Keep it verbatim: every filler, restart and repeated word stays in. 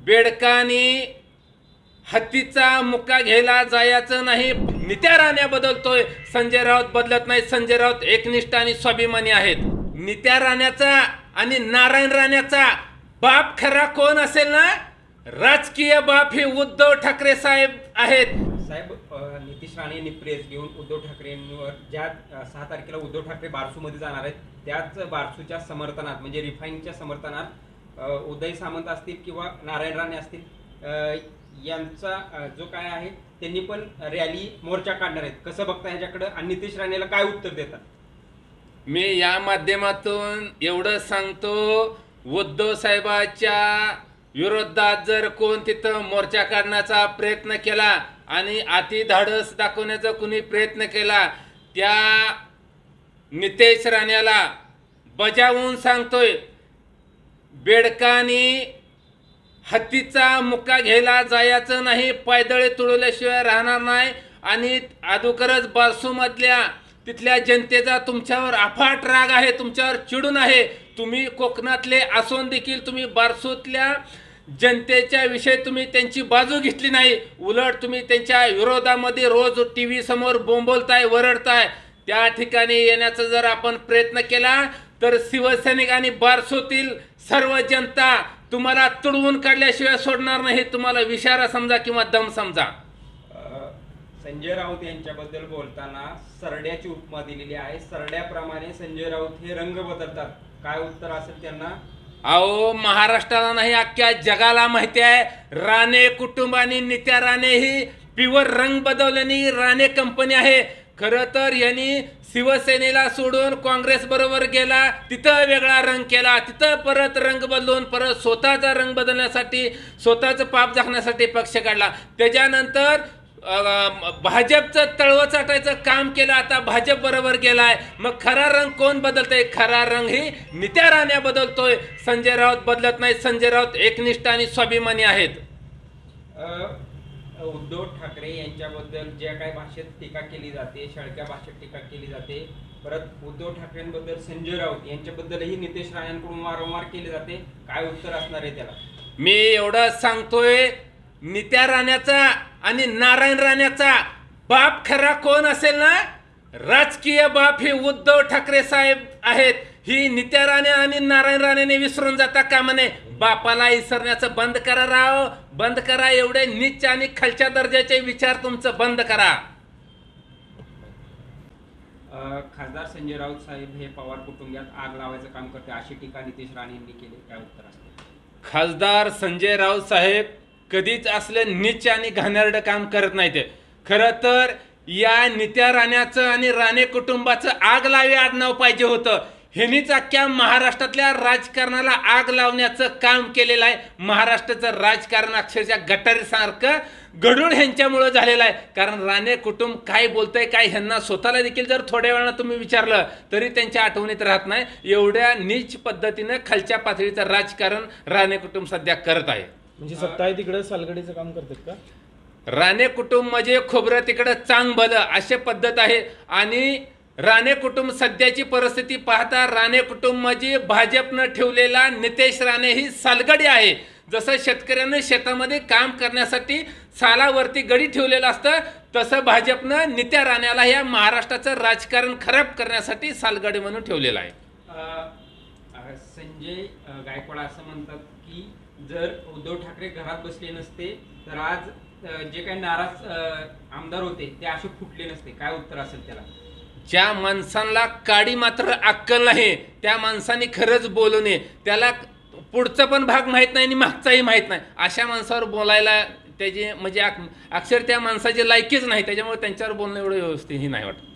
बेडकानी हत्तीचा मुक्का घ्यायला जायचं नाही. नित्या राण्या बदलतोय, संजय राऊत बदलत नाही. संजय राऊत एकनिष्ठ आणि स्वाभिमानी आहेत. नित्या राण्याचा आणि नारायण राण्याचा बाप खरा कोण असेल ना, राजकीय बाप हे उद्धव ठाकरे साहेब आहेत. साहेब, नितीश राणे यांनी प्रेस घेऊन उद्धव ठाकरेंवर ज्या सहा तारखेला उद्धव ठाकरे बारसूमध्ये जाणार आहेत, त्याच बारसूच्या समर्थनात म्हणजे रिफाईनच्या समर्थनात उदय सामंत असतील किंवा नारायण राणे असतील यांचा जो काय आहे त्यांनी पण रॅली मोर्चा काढणार आहेत. कसं बघता ह्याच्याकडे आणि नितीश राणेला काय उत्तर देतात? मी या माध्यमातून एवढं सांगतो, उद्धव साहेबाच्या विरोधात जर कोण तिथं मोर्चा काढण्याचा प्रयत्न केला आणि अति धाडस दाखवण्याचा कुणी प्रयत्न केला, त्या नितेश राण्याला बजावून सांगतोय, बेडकानी हत्तीचा मुक्का घ्यायला जायचं नाही. पायदळे तुडवल्याशिवाय राहणार नाही. आणि अगोदरच बारसूमधल्या तिथल्या जनतेचा तुमच्यावर अफाट राग आहे, तुमच्यावर चिडून आहे. तुम्ही कोकणातले असून देखील तुम्ही बारसूतल्या जनतेच्या विषयी तुम्ही त्यांची बाजू घेतली नाही. उलट तुम्ही त्यांच्या विरोधामध्ये रोज टी व्ही समोर बोंबलताय, वरडताय. त्या ठिकाणी येण्याचा जर आपण प्रयत्न केला तर शिवसैनिक आणि बारसूतील सर्व जनता तुम्हाला तुडवून काढल्याशिवाय सोडणार नाही. तुम्हाला विचारा समजा किंवा दम समजा. संजय राऊत यांच्याबद्दल बोलताना सरड्याची उपमा दिलेली आहे. सरड्याप्रमाणे संजय राऊत हे रंग बदलतात. काय उत्तर असेल त्यांना? अहो, महाराष्ट्राला नाही अख्ख्या जगाला माहिती आहे, राणे कुटुंब आणि नित्या राणे ही प्युअर रंग बदललेली राणे कंपनी आहे. खरं तर यांनी शिवसेनेला सोडून काँग्रेस बरोबर गेला, तिथं वेगळा रंग केला, तिथं परत रंग बदलून परत स्वतःचा रंग बदलण्यासाठी, स्वतःचं पाप झाकण्यासाठी पक्ष काढला. त्याच्यानंतर भाजपचं तळवं चाटायचं काम केलं, आता भाजप बरोबर गेलाय. मग खरा रंग कोण बदलतोय? खरा रंग ही नित्या राण्या बदलतोय. संजय राऊत बदलत नाही. संजय राऊत एकनिष्ठ आणि स्वाभिमानी आहेत. उद्धव ठाकरे यांच्याबद्दल ज्या काही भाषेत टीका केली जाते, शाळक्या भाषेत टीका केली जाते, परत उद्धव ठाकरेंबद्दल संजय राऊत यांच्याबद्दलही नितेश राणेंकडून वारंवार केली जाते. काय उत्तर असणार आहे त्याला? मी एवढं सांगतोय, नित्या राण्याचा आणि नारायण राण्याचा बाप खरा कोण असेल ना, राजकीय बाप हे उद्धव ठाकरे साहेब आहेत. ही नित्या राणे आणि नारायण राणेने विसरून जाता कामा नये. बापाला विसरण्याचं बंद करा राव, बंद करा. एवढे नीच आणि खालच्या दर्जाचे विचार तुमचं बंद करा. खासदार संजय राऊत साहेब हे पवार कुटुंबात आग लावायचं काम करते अशी टीका नितेश राणे यांनी केली. काय उत्तर असतं? खासदार संजय राऊत साहेब कधीच असलं नीच आणि घाणेरडं काम करत नाहीत. खरं तर या नित्या राण्याचं आणि राणे कुटुंबाचं आग लावे आडनाव पाहिजे होतं. ह्यांनीच अख्ख्या महाराष्ट्रातल्या राजकारणाला आग लावण्याचं काम केलेलं आहे. महाराष्ट्राचं राजकारण अक्षरशः गटारीसारखं घडून ह्यांच्यामुळं झालेलं आहे. कारण राणे कुटुंब काय बोलतंय काय ह्यांना स्वतःला देखील जर थोड्या वेळानं तुम्ही विचारलं तरी त्यांच्या आठवणीत राहत नाही. एवढ्या नीच पद्धतीनं खालच्या पातळीचं राजकारण राणे कुटुंब सध्या करत आहे. म्हणजे सत्ता आहे तिकडे सालगडीचं काम करतात का? राणे कुटुंब म्हणजे खोबरं तिकडं चांग भलं अशी पद्धत आहे. आणि राणे कुटुंब सध्याची परिस्थिती पाहता राणे कुटुंब म्हणजे भाजपनं ठेवलेला नितेश राणे ही सालगडी आहे. जसं शेतकऱ्यांना शेतामध्ये काम करण्यासाठी सालावरती गडी ठेवलेलं असतं, तसं भाजपनं नित्या राण्याला या महाराष्ट्राचं राजकारण खराब करण्यासाठी सालगडी म्हणून ठेवलेलं आहे. संजय गायकवाड असं म्हणतात की जर उद्धव ठाकरे घरात बसले नसते तर आज जे काही नाराज आमदार होते ते असे फुटले नसते. काय उत्तर असेल त्याला? ज्या माणसांना काडी मात्र अक्कल नाही त्या माणसाने खरंच बोलू नये. त्याला पुढचा पण भाग माहीत नाही आणि मागचाही माहीत नाही. अशा माणसावर बोलायला त्याची म्हणजे अक्षर त्या माणसाची लायकीच नाही. त्याच्यामुळे त्यांच्यावर बोलणं एवढं व्यवस्थितही नाही वाटत.